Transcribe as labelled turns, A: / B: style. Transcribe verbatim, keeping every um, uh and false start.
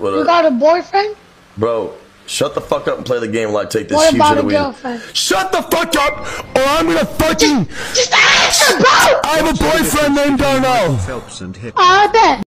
A: What
B: You
A: up?
B: got a boyfriend?
A: Bro, shut the fuck up and play the game while I take this
B: What
A: huge
B: about
A: hit
B: a
A: of weed.
B: girlfriend?
A: Shut the fuck up, or I'm gonna fucking.
B: Just answer, bro!
A: I have a boyfriend named Darnell.
B: I bet.